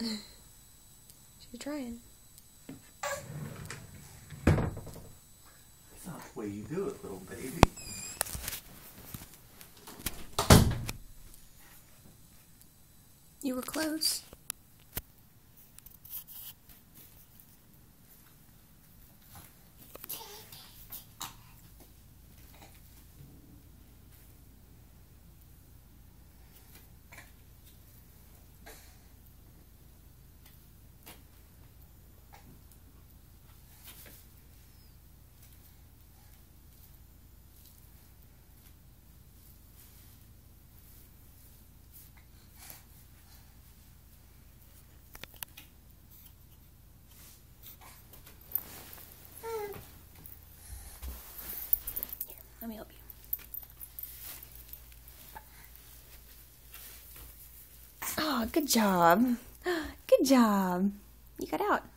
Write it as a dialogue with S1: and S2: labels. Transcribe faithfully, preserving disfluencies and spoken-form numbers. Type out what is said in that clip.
S1: She's trying.
S2: That's not the way you do it, little baby.
S1: You were close. Let me help you. Oh, good job. Good job. You got out.